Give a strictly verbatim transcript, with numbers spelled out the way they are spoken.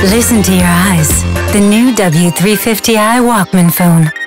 Listen to your eyes. The new W three fifty i Walkman phone.